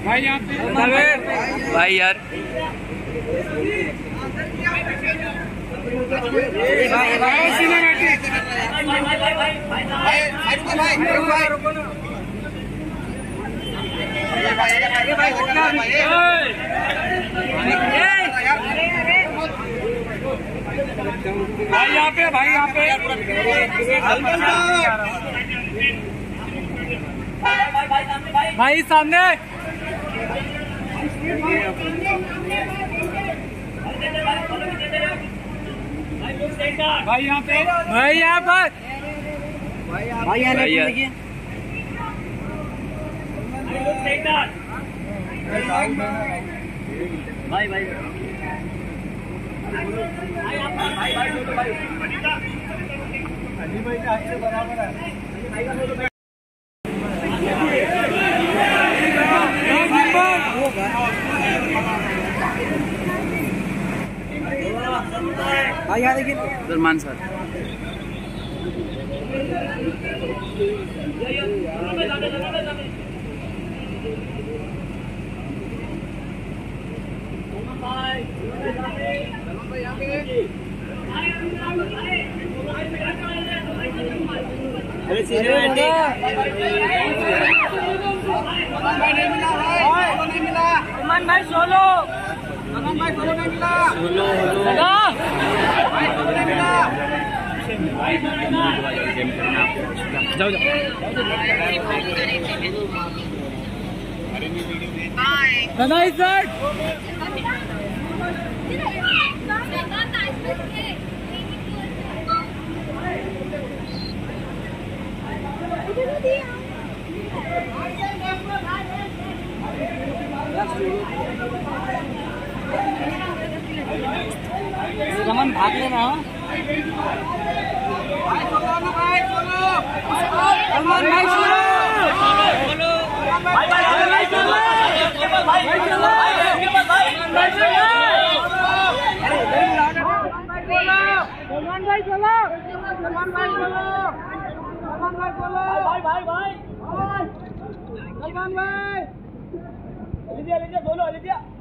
भाई यहाँ पे भाई यार भाई यहाँ पे भाई सामने भाई यहाँ पे भाई यहाँ पर भाई देखिए भाई भाई बराबर है। भाई यहाँ देखिए सलमान सर सलमान भाई सोलो नहीं मिला जाओ रमन भाग लेना Alizeh, Alizeh, बोलो Alizeh।